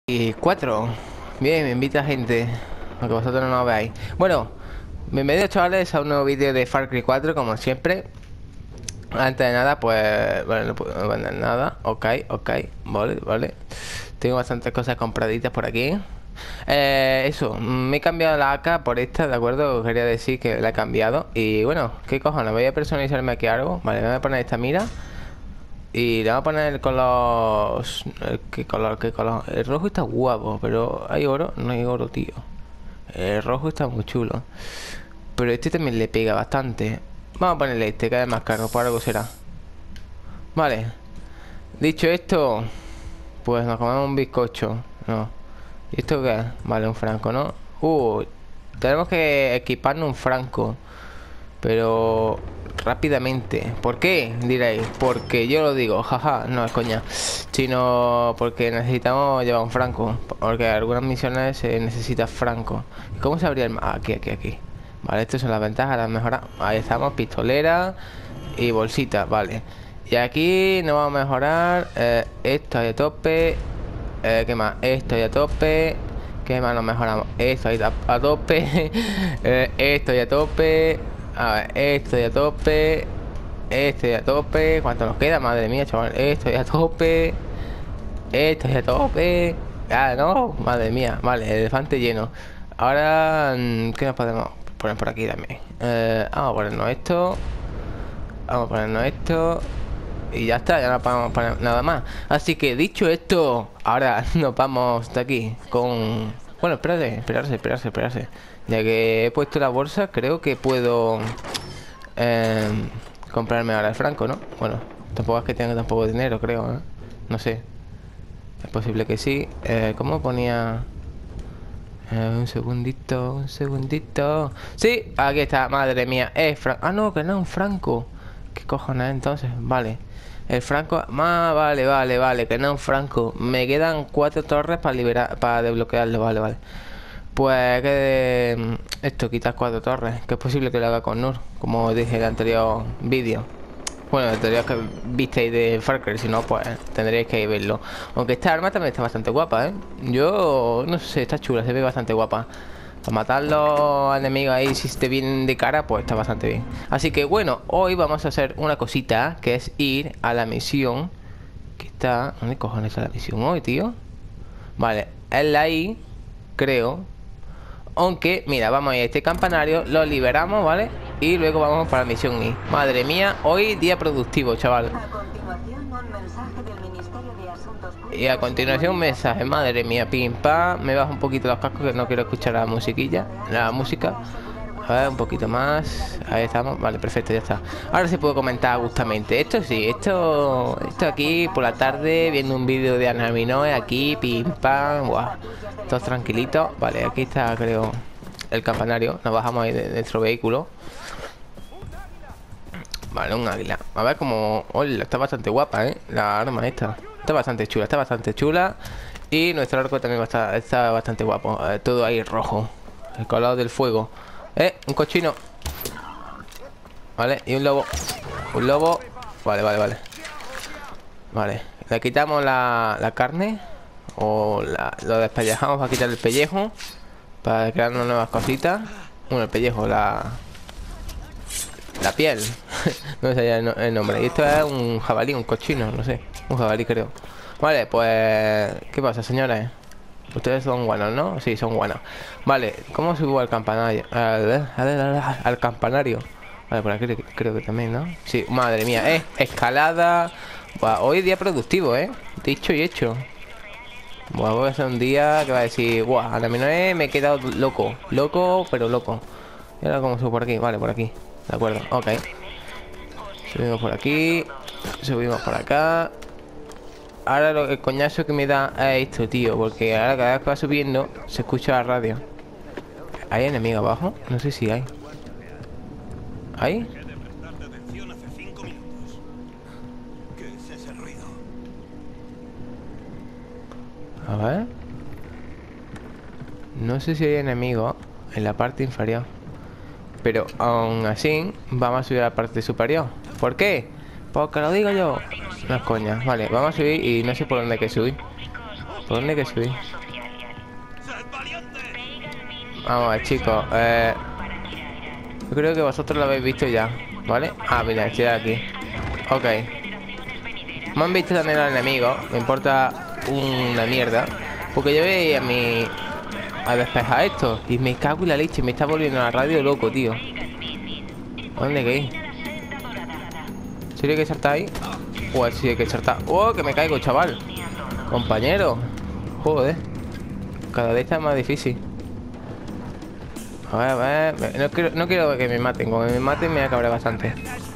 Y 4. Bien, me invita gente, aunque vosotros no lo veáis. Bueno, bienvenidos chavales a un nuevo vídeo de Far Cry 4, como siempre. Antes de nada, pues... Bueno, no puedo vender nada. Ok, vale. Tengo bastantes cosas compraditas por aquí. Eso, me he cambiado la AK por esta, ¿de acuerdo? Quería decir que la he cambiado. Y bueno, ¿qué cojones? Voy a personalizarme aquí algo. Vale, me voy a poner esta mira. Y le vamos a poner el color... ¿Qué color? ¿Qué color? El rojo está guapo, pero ¿hay oro? No hay oro, tío. El rojo está muy chulo. Pero este también le pega bastante. Vamos a ponerle este, que es más caro, por algo será. Vale. Dicho esto, pues nos comemos un bizcocho. No. ¿Y esto qué es? Vale, un franco, ¿no? Tenemos que equiparnos un franco. Pero rápidamente. ¿Por qué? Diréis. Porque yo lo digo, jaja, no es coña. Sino porque necesitamos llevar un franco. Porque en algunas misiones se necesita franco. ¿Cómo se abría el aquí? Vale, estas son las ventajas, las mejoras. Ahí estamos, pistolera y bolsita, vale. Y aquí nos vamos a mejorar esto ahí a tope. ¿Qué más? Esto ahí a tope. ¿Qué más nos mejoramos? Esto ahí a tope. Esto ahí a tope. A ver, estoy a tope. Estoy a tope. ¿Cuánto nos queda? Madre mía, chaval. Estoy a tope. Estoy a tope. Ah, no. Madre mía. Vale, elefante lleno. Ahora, ¿qué nos podemos poner por aquí también? Vamos a ponernos esto. Vamos a ponernos esto. Y ya está, ya no podemos poner nada más. Así que dicho esto, ahora nos vamos de aquí con... Bueno, esperarse. Ya que he puesto la bolsa, creo que puedo comprarme ahora el franco, ¿no? Bueno, tampoco es que tenga tampoco dinero, creo, ¿eh? No sé. Es posible que sí. ¿Cómo ponía? Un segundito. Sí, aquí está, madre mía. Es franco. Ah, no, que no es un franco. ¿Qué cojones entonces? Vale. El franco. Vale. Que no es un franco. Me quedan 4 torres para liberar, para desbloquearlo. Vale. Pues que esto, quitas 4 torres. Que es posible que lo haga con Nur, como dije en el anterior vídeo. Bueno, el anterior que visteis de Far Cry, si no, pues tendréis que verlo. Aunque esta arma también está bastante guapa, ¿eh? Yo no sé, está chula, se ve bastante guapa. Para matar los enemigos ahí, si te vienen de cara, pues está bastante bien. Así que bueno, hoy vamos a hacer una cosita, que es ir a la misión. Que está... ¿Dónde cojones está la misión hoy, tío? Vale, es la I, creo. Aunque, mira, vamos a ir a este campanario, lo liberamos, ¿vale? Y luego vamos para la misión I. Madre mía, hoy día productivo, chaval. Y a continuación un mensaje, madre mía, pim pam. Me bajo un poquito los cascos que no quiero escuchar la musiquilla, la música. A ver, un poquito más. Ahí estamos, vale, perfecto, ya está. Ahora sí puedo comentar justamente. Esto sí, esto aquí por la tarde, viendo un vídeo de Anaminoe aquí, pim pam, guau. Todos tranquilitos. Vale, aquí está, creo, el campanario. Nos bajamos ahí de nuestro vehículo. Vale, un águila. A ver como... Hola, está bastante guapa, la arma esta. Está bastante chula. Y nuestro arco también está bastante guapo. Todo ahí rojo. El color del fuego. Un cochino. Vale, y un lobo. Un lobo. Vale. Vale, le quitamos la carne. O lo despellejamos para quitar el pellejo. Para crearnos nuevas cositas. Bueno, el pellejo, la piel. No sé ya el nombre. Y esto es un jabalí, un cochino, no sé. Un jabalí, creo. Vale, pues... ¿Qué pasa, señores? Ustedes son buenos, ¿no? Sí, son buenos. Vale, ¿cómo subo al campanario? Al campanario. Vale, por aquí creo que también, ¿no? Sí, madre mía, escalada. Buah, hoy día productivo, dicho y hecho. Buah, voy a ser un día que va a decir, guau, a la menor me he quedado loco. Loco, pero loco. Y ahora cómo subo por aquí, vale, por aquí. De acuerdo, ok. Subimos por aquí. Subimos por acá. Ahora el coñazo que me da es esto, tío. Porque ahora cada vez que va subiendo se escucha la radio. ¿Hay enemigo abajo? No sé si hay. ¿Hay? A ver. No sé si hay enemigos en la parte inferior. Pero aún así vamos a subir a la parte superior. ¿Por qué? Porque lo digo yo. No es coña. Vale, vamos a subir y no sé por dónde hay que subir. ¿Por dónde hay que subir? Vamos a ver, chicos. Yo creo que vosotros lo habéis visto ya, ¿vale? Ah, mira, estoy aquí. Ok. Me han visto también los enemigos. Me importa una mierda. Porque yo voy a despejar esto. Y me cago en la leche. Me está volviendo la radio loco, tío. ¿Dónde que ir? ¿Sí hay que saltar ahí? Sí hay que saltar. ¡Oh, que me caigo, chaval! Compañero. Joder. Cada vez está más difícil. A ver. No quiero que me maten. Como me maten me acabaré bastante.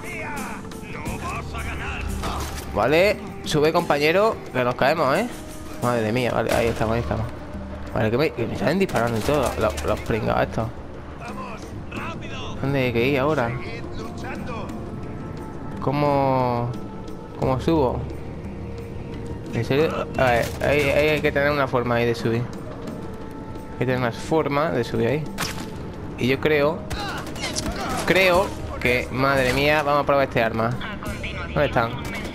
Vale. Sube, compañero. Que nos caemos, ¿eh? Madre mía, vale. Ahí estamos. Vale, que me salen disparando y todo. Los pringados estos. ¿Dónde hay que ir ahora? ¿Cómo subo? ¿En serio? A ver, hay que tener una forma ahí de subir. Hay que tener una forma de subir ahí. Y yo creo que, madre mía, vamos a probar este arma. ¿Dónde están?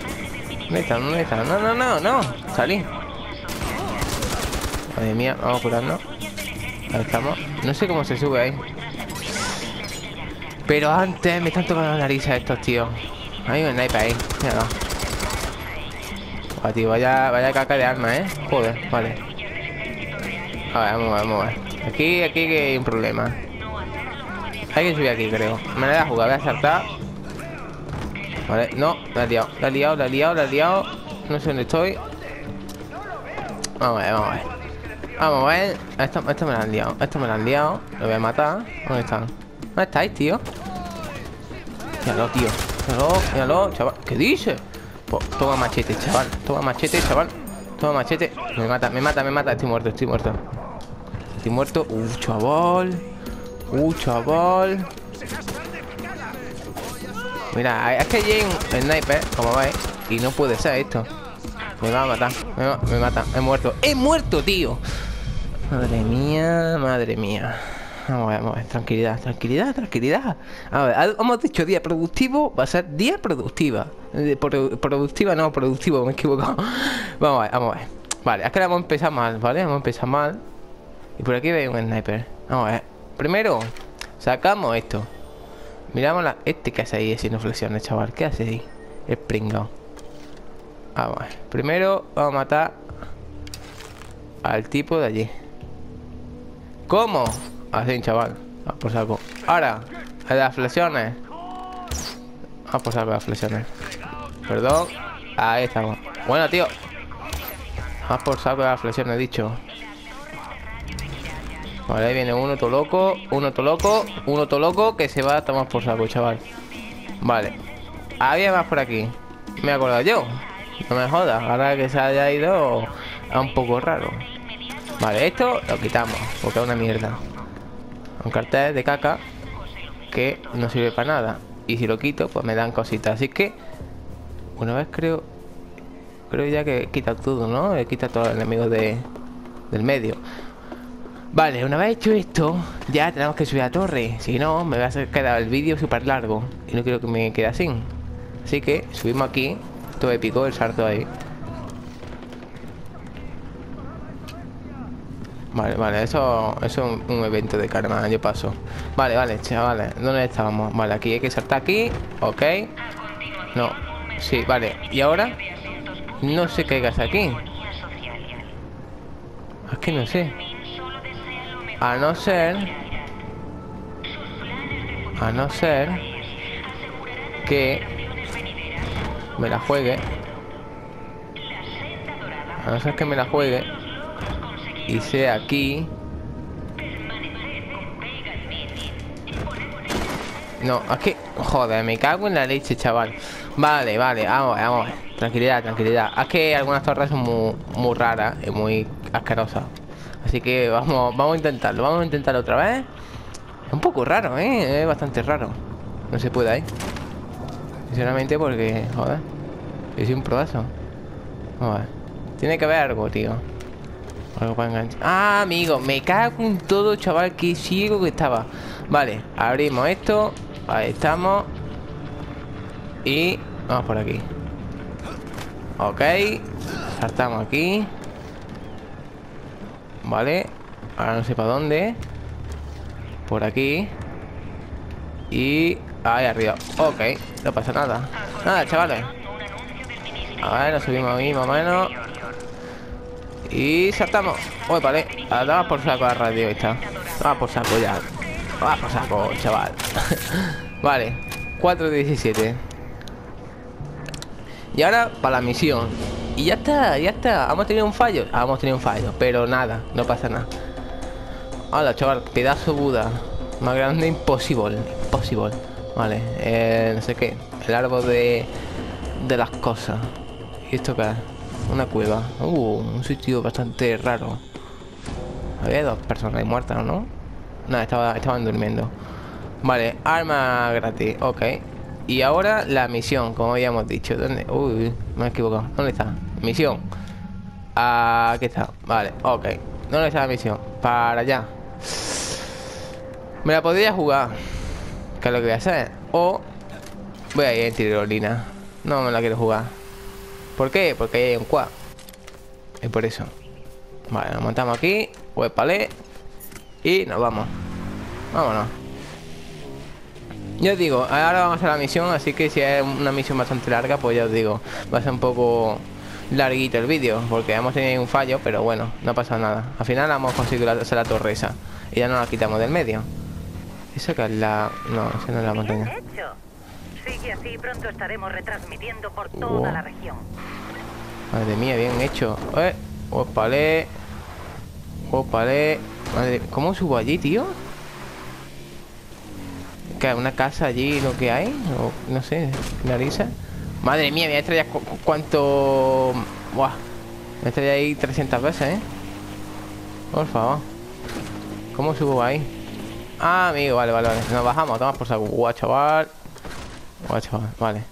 No. Salí. Madre mía, vamos a curarnos. Ahí estamos. No sé cómo se sube ahí. Pero antes me están tocando la nariz a estos tíos. Hay un sniper ahí. Míralo. Tío, vaya caca de arma, Joder, vale. A ver, vamos a ver. Aquí hay un problema. Hay que subir aquí, creo. Me la voy a jugar, voy a saltar. Vale, no, la he liado. No sé dónde estoy. Vamos a ver. Esto me lo han liado. Lo voy a matar. ¿Dónde están? ¿Dónde estáis, tío? Míralo, tío. Míralo, chaval. ¿Qué dices? Pues, toma machete, chaval. Toma machete. Me mata. Estoy muerto. Chaval. Mira, es que hay un sniper, como veis. Y no puede ser esto. Me va a matar. Me mata. He muerto, tío. Madre mía. Vamos a ver. Tranquilidad. A ver, hemos dicho día productivo. Va a ser día productiva. Productiva, no, productivo, me he equivocado. Vamos a ver. Vale, es que vamos a empezar mal, ¿vale? Y por aquí veis un sniper. Vamos a ver. Primero, sacamos esto. Miramos que hace ahí haciendo flexiones, chaval. ¿Qué hace ahí? El pringao. Vamos a ver. Primero, vamos a matar al tipo de allí. ¿Cómo? Así, chaval. Vamos por saco. Ahora, a las flexiones. Vamos por saco las flexiones. Perdón. Ahí estamos. Bueno, tío. Vamos por saco las flexiones, he dicho. Vale, ahí viene uno todo loco, que se va a tomar por saco, chaval. Vale. Había más por aquí. Me he acordado yo. No me jodas. Ahora que se haya ido a un poco raro. Vale, esto lo quitamos, porque es una mierda. Un cartel de caca que no sirve para nada. Y si lo quito, pues me dan cositas. Así que, una vez creo ya que quita todo, ¿no? Quita todos los enemigos del medio. Vale, una vez hecho esto, ya tenemos que subir a la torre. Si no, me va a hacer quedar el vídeo súper largo. Y no quiero que me quede así. Así que subimos aquí. Todo épico, el salto ahí. Vale, eso es un evento de karma, yo paso. Vale, chavales, ¿dónde estábamos? Vale, aquí hay que saltar aquí. Ok. No, sí, vale. ¿Y ahora? No sé qué hay que hacer aquí. Es que no sé. A no ser que me la juegue. A no ser que me la juegue y sea aquí. No, es que, joder, me cago en la leche, chaval. Vale, vamos a ver. Tranquilidad. Es que algunas torres son muy raras y muy asquerosas. Así que vamos a intentarlo. Vamos a intentarlo otra vez. Es un poco raro, es bastante raro. No se puede ahí. Sinceramente porque, joder, yo soy un proazo. Vamos a ver. Tiene que haber algo, tío. Algo para enganchar. Ah, amigo, me cago en todo, chaval. Qué ciego que estaba. Vale, abrimos esto. Ahí estamos. Y vamos por aquí. Ok. Saltamos aquí. Vale. Ahora no sé para dónde. Por aquí. Y ahí arriba. Ok, no pasa nada. Nada, chavales. A ver, nos subimos ahí más o menos. Y saltamos. Uy, vale. Daba por saco la radio esta. Daba por saco ya. Daba por saco, chaval. Vale. 4:17. Y ahora para la misión. Y ya está, ya está. ¿Hemos tenido un fallo? Hemos tenido un fallo. Pero nada, no pasa nada. Hola, chaval. Pedazo Buda. Más grande imposible. Imposible. Vale. No sé qué. El árbol de las cosas. ¿Y esto qué es? Una cueva. Un sitio bastante raro. Había 2 personas ahí muertas, ¿no? No, estaban durmiendo. Vale, arma gratis. Ok. Y ahora la misión, como habíamos dicho. ¿Dónde? Uy, me he equivocado. ¿Dónde está? Misión. Aquí está. Vale, ok. ¿Dónde está la misión? Para allá. Me la podría jugar. ¿Qué es lo que voy a hacer? O voy a ir en tirolina. No me la quiero jugar. ¿Por qué? Porque ahí hay un quad. Y por eso. Vale, nos montamos aquí. Huepale. Y nos vamos. Vámonos. Ya os digo, ahora vamos a la misión. Así que si es una misión bastante larga, pues ya os digo, va a ser un poco larguito el vídeo, porque hemos tenido un fallo. Pero bueno, no pasa nada. Al final hemos conseguido hacer la torre esa. Y ya nos la quitamos del medio. Eso que es la... No, esa no es la montaña. Sigue así, pronto estaremos retransmitiendo por toda la región. Madre mía, bien hecho. Opale. Opale. Madre, ¿cómo subo allí, tío? ¿Qué? ¿Una casa allí lo que hay? O, no sé, narices. Madre mía, me voy a estrellar cuánto... Buah. Me estrellé ahí 300 veces, ¿eh? Por favor. ¿Cómo subo ahí? Ah, amigo, vale. Nos bajamos, toma por saco. Guau, chaval. Vale.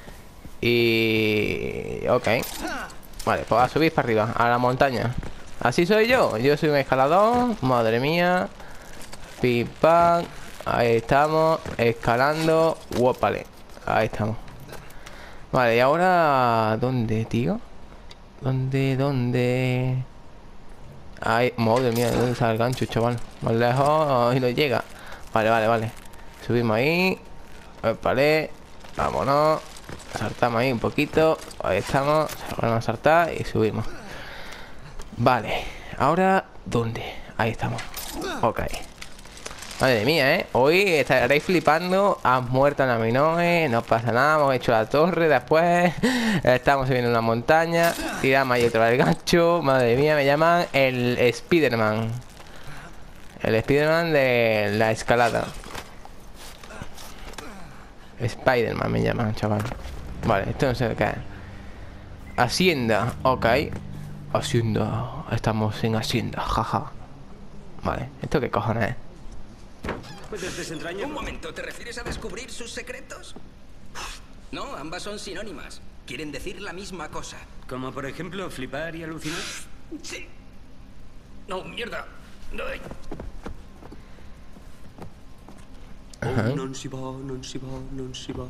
Y... Ok. Vale, pues a subir para arriba, a la montaña. Así soy yo. Yo soy un escalador. Madre mía. Pim, pam. Ahí estamos. Escalando. Guapale. Ahí estamos. Vale, y ahora... ¿Dónde, tío? ¿Dónde? Ahí... Madre mía, ¿dónde está el gancho, chaval? Más lejos y no llega. Vale. Subimos ahí. Vale. Vámonos. Saltamos ahí un poquito. Ahí estamos. Vamos a saltar y subimos. Vale. Ahora, ¿dónde? Ahí estamos. Ok. Madre mía, hoy estaréis flipando. Has muerto en la Minoe. No pasa nada. Hemos hecho la torre. Después estamos subiendo una montaña. Tiramos ahí otro al gancho. Madre mía, me llaman el Spiderman. El Spiderman de la escalada. Spiderman me llaman, chaval. Vale, esto no sé qué es. Hacienda, ok. Hacienda. Estamos en Hacienda, jaja. Vale, ¿esto qué cojones es? ¿Puedes desentrañar? Un momento, ¿te refieres a descubrir sus secretos? No, ambas son sinónimas. Quieren decir la misma cosa. Como por ejemplo, flipar y alucinar. Sí. No, mierda. No. Non si va.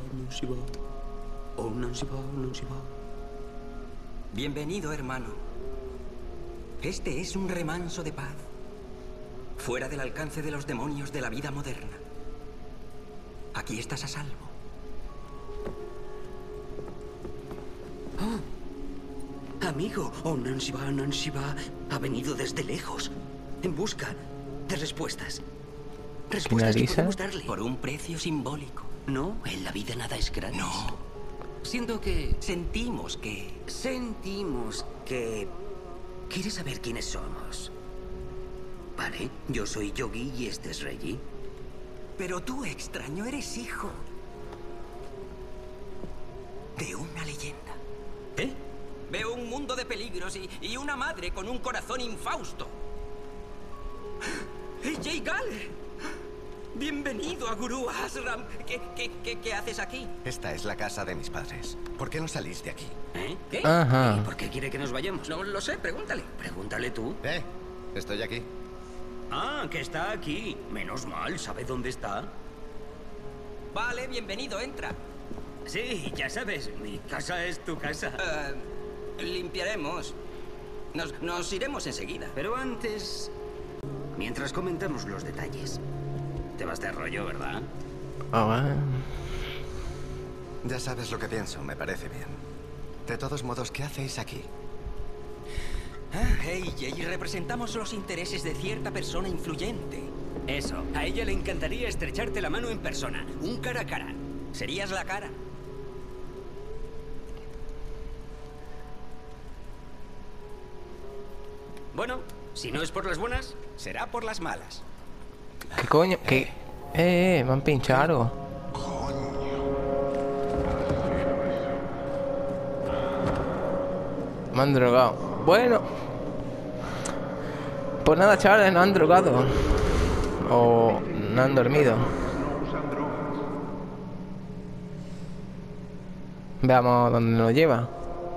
Bienvenido, hermano. Este es un remanso de paz. Fuera del alcance de los demonios de la vida moderna. Aquí estás a salvo. Oh, amigo, Nancy va. Ha venido desde lejos. En busca de respuestas. Respuestas que podemos darle. Por un precio simbólico. No, en la vida nada es gratis. No. Siento que... Sentimos que... ¿Quieres saber quiénes somos? Vale, yo soy Yogi y este es Reggie. Pero tú, extraño, eres hijo de una leyenda. ¿Eh? Veo un mundo de peligros y una madre con un corazón infausto. ¡Jay Gale! Bienvenido a Guru Ashram. ¿Qué haces aquí? Esta es la casa de mis padres. ¿Por qué no salís de aquí? ¿Eh? ¿Qué? Ajá. ¿Y por qué quiere que nos vayamos? No lo sé, pregúntale. Pregúntale tú. Estoy aquí. Ah, que está aquí. Menos mal, ¿sabe dónde está? Vale, bienvenido, entra. Sí, ya sabes, mi casa es tu casa. Limpiaremos. Nos iremos enseguida. Pero antes... Mientras comentamos los detalles. Te vas de rollo, ¿verdad? Ah, bueno. Ya sabes lo que pienso, me parece bien. De todos modos, ¿qué hacéis aquí? Y representamos los intereses de cierta persona influyente. Eso. A ella le encantaría estrecharte la mano en persona. Un cara a cara. ¿Serías la cara? Bueno, si no es por las buenas, será por las malas. ¿Qué coño? ¿Qué? Me han pinchado algo. Me han drogado. Bueno. Pues nada, chavales, no han drogado. O no han dormido. Veamos dónde nos lleva.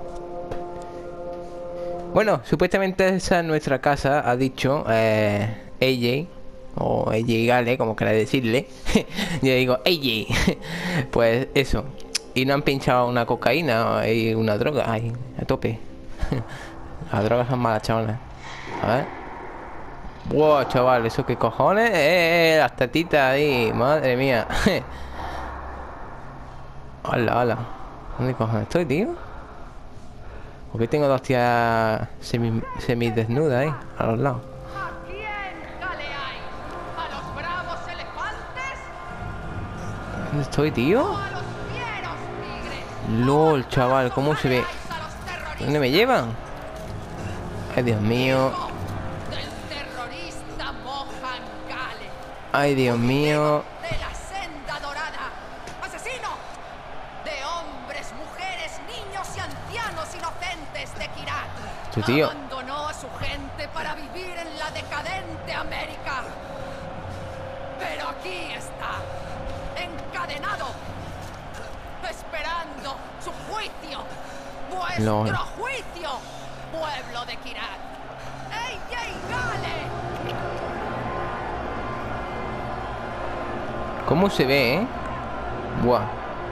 Bueno, supuestamente esa es nuestra casa, ha dicho AJ. O AJ Gale, como queráis decirle. Yo digo AJ. Pues eso. Y no han pinchado una cocaína y una droga. Ay, a tope. Las drogas son malas, chavales. A ver. Wow, chaval, ¿eso qué cojones? Las tetitas ahí, madre mía. Hola, hola. ¿Dónde cojones estoy, tío? ¿Por qué tengo dos tías semidesnudas ahí, a los lados? ¿A quién galeáis? ¿A los bravos elefantes? ¿Dónde estoy, tío? ¿O a los fieros tigres? LOL, chaval, ¿cómo se ve? ¿A los terroristas? ¿Dónde me llevan? Ay, Dios mío. Del terrorista Mohan Gale. Ay, Dios mío. De la senda dorada. ¡Asesino! De hombres, mujeres, niños y ancianos inocentes de Kirat. Tu tío. Abandonó a su gente para vivir en la decadente América. Pero aquí está, encadenado, esperando su juicio. Vuestro LOL. juicio, pueblo de Kirat. ¡AJ Gale! ¿Cómo se ve, Buah.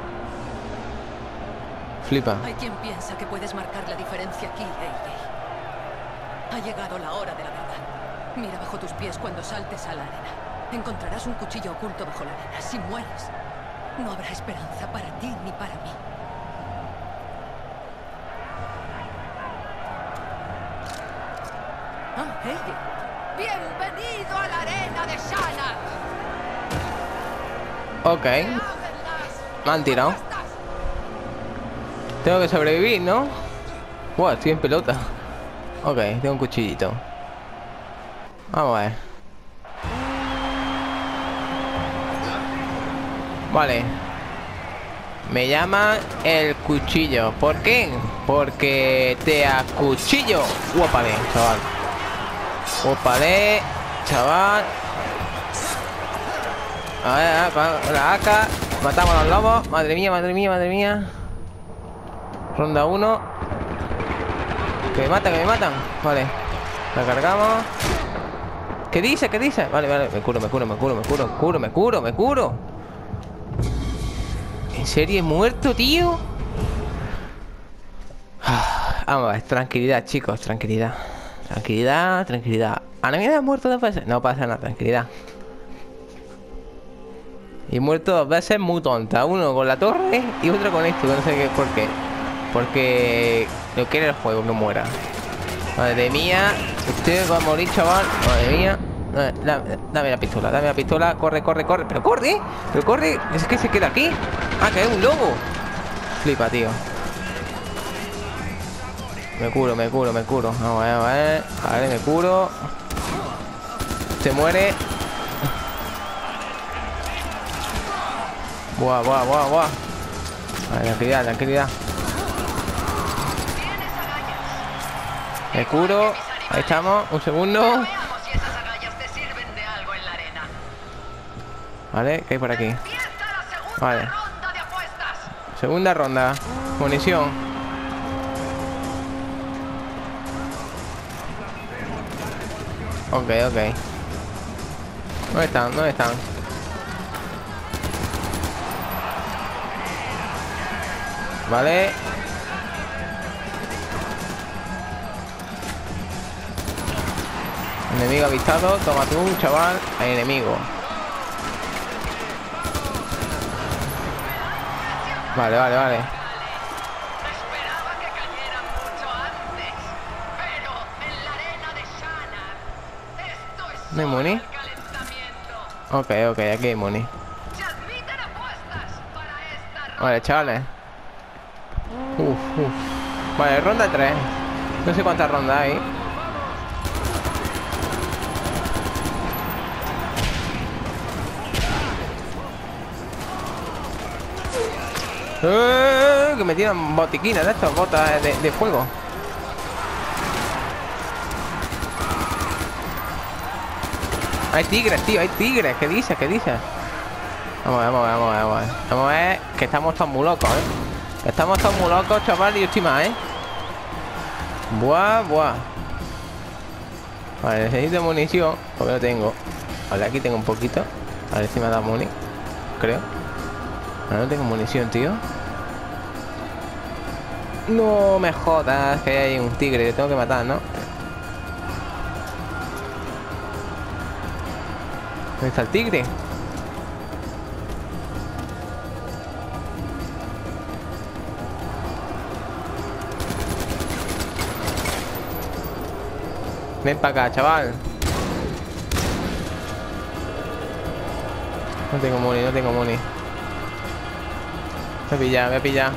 Flipa. Hay quien piensa que puedes marcar la diferencia aquí, AJ. Ha llegado la hora de la verdad. Mira bajo tus pies cuando saltes a la arena. Encontrarás un cuchillo oculto bajo la arena. Si mueres, no habrá esperanza para ti ni para mí. Ah, AJ. Bienvenido a la arena de Shana. Ok. Me han tirado. Tengo que sobrevivir, ¿no? Buah, estoy en pelota. Ok, tengo un cuchillito. Vamos a ver. Vale. Me llama el cuchillo. ¿Por qué? Porque te acuchillo. Guapale, chaval. Guapale, chaval. A ver, con la AK. Matamos a los lobos. Madre mía, madre mía, madre mía. Ronda 1. Que me matan, que me matan. Vale. La cargamos. ¿Qué dice? ¿Qué dice? Vale, vale. Me curo, me curo, me curo, me curo, me curo, me curo, me curo. ¿En serio he muerto, tío? Vamos a ver, tranquilidad, chicos, tranquilidad. Tranquilidad, tranquilidad. ¿A mí me he muerto 2 veces? No pasa nada, tranquilidad. Y he muerto 2 veces muy tonta. Uno con la torre y otro con esto. No sé qué, por qué. Porque no quiere el juego que muera. Madre mía. Usted va a morir, chaval. Madre mía. Dame la pistola, dame la pistola. Corre, corre, corre. Pero corre. Pero corre. Es que se queda aquí. Ah, que es un lobo. Flipa, tío. Me curo, me curo, me curo. Vamos a ver, a ver. Vale, me curo. Se muere. Buah, buah, buah, buah. Vale, tranquilidad, tranquilidad. Me curo. Ahí estamos. Un segundo. Veamos si esas agallas te sirven de algo en la arena. Vale, ¿qué hay por aquí? Empieza la segunda Vale. ronda de apuestas. Segunda ronda. Munición. Ok, ok. ¿Dónde están? ¿Dónde están? Vale. Enemigo avistado. Toma tú, chaval. Hay enemigo. Vale, vale, vale. Esperaba que cayeran mucho antes, pero en la arena de Shannon esto es ¿No hay solo money? el calentamiento. Ok, ok, aquí hay money. Se admiten apuestas para esta ronda. Vale, chavales. Vale, ronda 3. No sé cuántas rondas hay. Que me tiran botiquines de estas botas de fuego. Hay tigres, tío, hay tigres. ¿Qué dices? ¿Qué dices? Vamos a ver, vamos a ver, vamos a ver. Vamos a ver que estamos todos muy locos, Estamos todos muy locos, chaval, y yo estoy más, Buah, buah. Vale, necesito munición, porque no tengo. Vale, aquí tengo un poquito. A ver si me da muni. Creo. No tengo munición, tío. No me jodas, que hay un tigre que tengo que matar, ¿no? ¿Dónde está el tigre? Ven para acá, chaval. No tengo money, no tengo money. Voy a pillar, voy a pillar.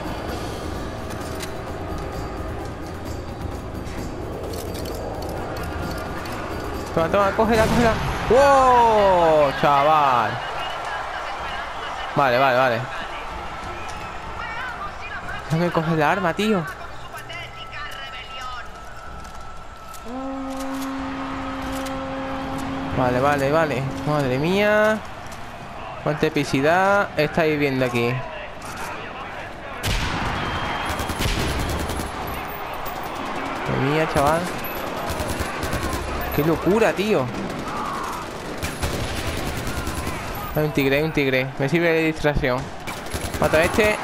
Toma, toma, cógela, cógela. ¡Wow! Chaval. Vale, vale, vale. Déjame coger el arma, tío. Vale, vale, vale. Madre mía. Cuánta epicidad estáis viendo aquí. Madre mía, chaval. Qué locura, tío. Hay un tigre, hay un tigre. Me sirve de distracción. Mato a este.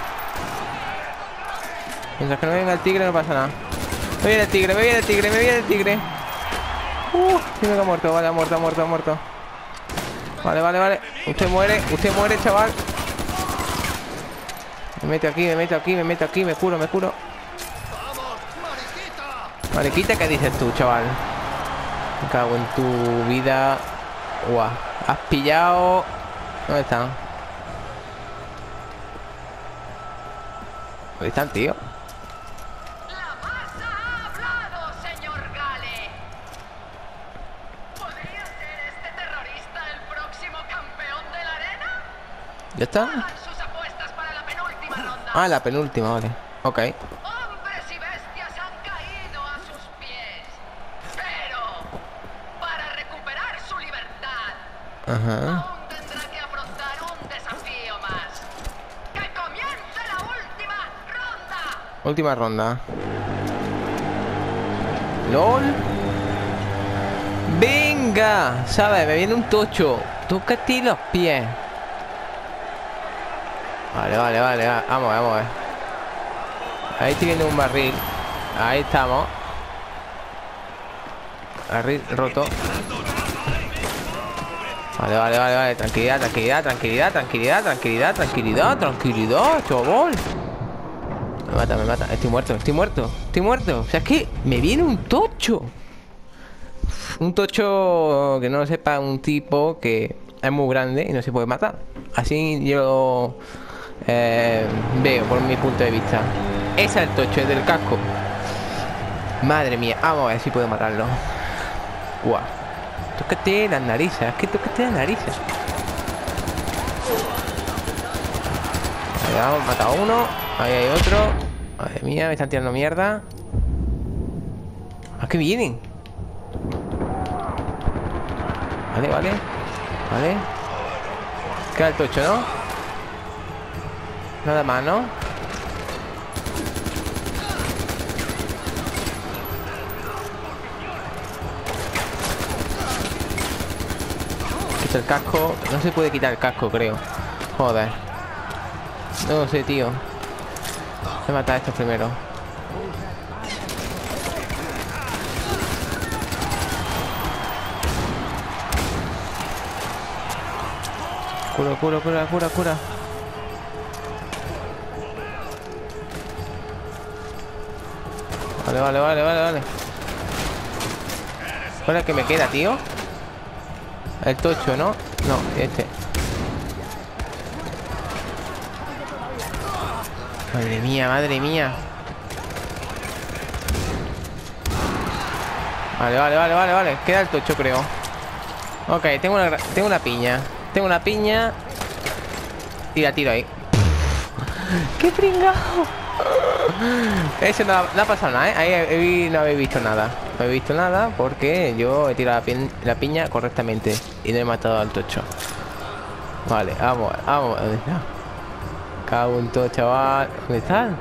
Mientras que no venga el tigre no pasa nada. Me viene el tigre, me viene el tigre, me viene el tigre. Tiene que ha muerto, vale, ha muerto, ha muerto, ha muerto. Vale, vale, vale. Usted muere, chaval. Me meto aquí, me meto aquí, me meto aquí, me curo, me curo. Mariquita, ¿qué dices tú, chaval? Me cago en tu vida. Guau. Has pillado. ¿Dónde están? ¿Dónde están, tío? La masa ha hablado, señor Gale. ¿Podría ser este terrorista el próximo campeón de la arena? ¿Ya está? Hagan sus apuestas para la penúltima ronda. Ah, la penúltima, vale. Ok. Hombres y bestias han caído a sus pies. Pero para recuperar su libertad, Ajá. aún tendrá que afrontar un desafío más. ¡Que comience la última ronda! Última ronda. LOL. Venga. ¿Sabes? Me viene un tocho. Tócate los pies. Vale, vale, vale. Vamos, vamos a ver. Ahí estoy viendo un barril. Ahí estamos. Barril roto. Vale, vale, vale, vale. Tranquilidad, tranquilidad, tranquilidad, tranquilidad, tranquilidad, tranquilidad, tranquilidad, chaval. Me mata, me mata. Estoy muerto, estoy muerto, estoy muerto. O sea, es que me viene un tocho. Un tocho que no lo sepa, un tipo que es muy grande y no se puede matar. Así yo veo por mi punto de vista. Ese es el tocho, es del casco. Madre mía, vamos a ver si puedo matarlo. Guau. Tócate las narices, es que tócate las narices. Ahí vamos, matado a uno. Ahí hay otro. Madre mía, me están tirando mierda. ¿A qué vienen? Vale, vale. Vale. Queda el tocho, ¿no? Nada más, ¿no? Quita el casco. No se puede quitar el casco, creo. Joder. No sé, tío. Voy a matar a estos primero. Cura, cura, cura, cura, cura. Vale, vale, vale, vale, vale. ¿Cuál es el que me queda, tío? El tocho, ¿no? No, este. Madre mía, madre mía. Vale, vale, vale, vale, vale. Queda el tocho, creo. Ok, tengo una piña. Tengo una piña. Y la tiro ahí. ¡Qué pringao! Eso no ha pasado nada, ¿eh? Ahí no habéis visto nada. No he visto nada porque yo he tirado la piña correctamente. Y no he matado al tocho. Vale, vamos, vamos. ¿Dónde está? Cago en todo, chaval. ¿Dónde están?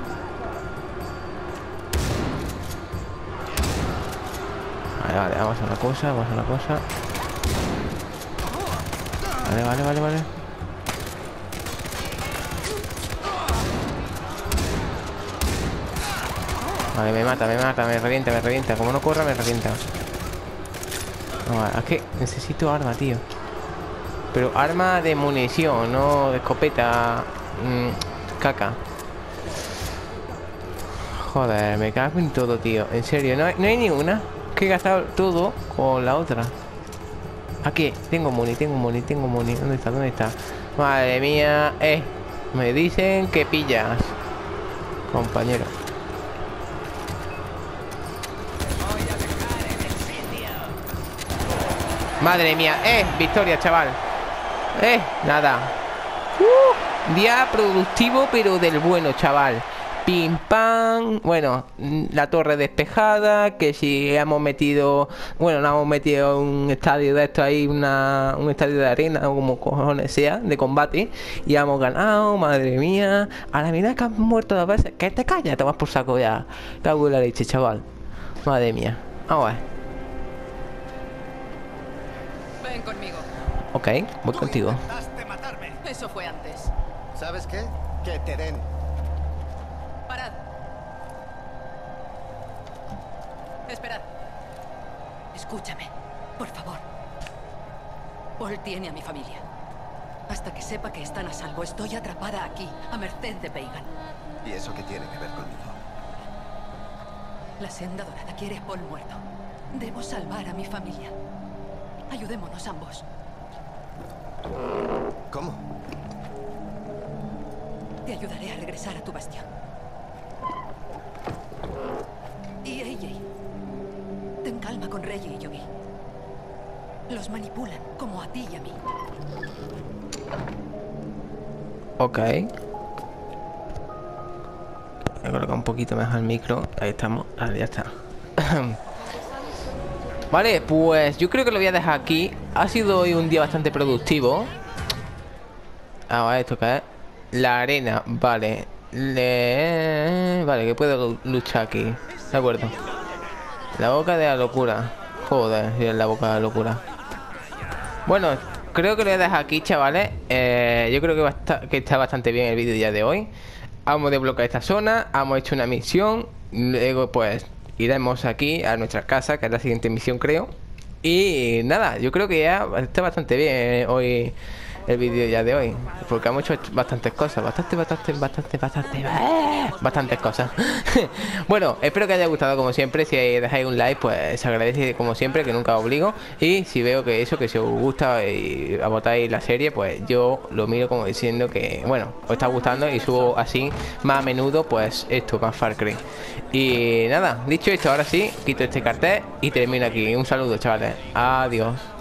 Vale, vale, vamos a una cosa, vamos a una cosa. Vale, vale, vale, vale. Vale, me mata, me revienta, me revienta. Como no corra, me revienta. Vale, es que necesito arma, tío. Pero arma de munición, no de escopeta. Caca. Joder, me cago en todo, tío. En serio, no hay ni una. Que he gastado todo con la otra. Aquí, tengo money, tengo money, tengo money. ¿Dónde está? ¿Dónde está? Madre mía, me dicen que pillas, compañero. Madre mía, victoria, chaval. Nada. Día productivo, pero del bueno, chaval. Pim pam. Bueno, la torre despejada. Que si hemos metido. Bueno, no hemos metido un estadio de esto ahí. Un estadio de arena, o como cojones sea, de combate. Y hemos ganado, madre mía. Ahora mira que han muerto 2 veces. Que te callas, te vas por saco ya. Cago en la leche, chaval. Madre mía. Vamos a ver. Ven conmigo. Ok, voy contigo. Eso fue antes. ¿Sabes qué? Que te den. Parad. Esperad. Escúchame, por favor. Paul tiene a mi familia. Hasta que sepa que están a salvo, estoy atrapada aquí, a merced de Pagan. ¿Y eso qué tiene que ver conmigo? La senda dorada quiere a Paul muerto. Debo salvar a mi familia. Ayudémonos ambos. ¿Cómo? Te ayudaré a regresar a tu bastión. Y AJ, ten calma con Reggie y Yogi. Los manipulan, como a ti y a mí. Ok. Voy a colocar un poquito mejor el micro. Ahí estamos. Vale, ya está. Vale, pues yo creo que lo voy a dejar aquí. Ha sido hoy un día bastante productivo. Ahora esto que es la arena, vale. Vale, que puedo luchar aquí. De acuerdo. La boca de la locura. Joder, sí, es la boca de la locura. Bueno, creo que lo voy a dejar aquí, chavales. Yo creo que está bastante bien el vídeo ya de hoy. Hemos desbloqueado esta zona, hemos hecho una misión. Luego pues iremos aquí a nuestra casa, que es la siguiente misión, creo. Y nada, yo creo que ya está bastante bien hoy el vídeo ya de hoy, porque hemos hecho bastantes cosas, bastantes cosas. Bueno, espero que haya gustado como siempre. Si dejáis un like, pues se agradece como siempre, que nunca os obligo. Y si veo que eso, que si os gusta y votáis la serie, pues yo lo miro como diciendo que, bueno, os está gustando y subo así más a menudo, pues esto, más Far Cry. Y nada, dicho esto, ahora sí, quito este cartel y termino aquí. Un saludo, chavales. Adiós.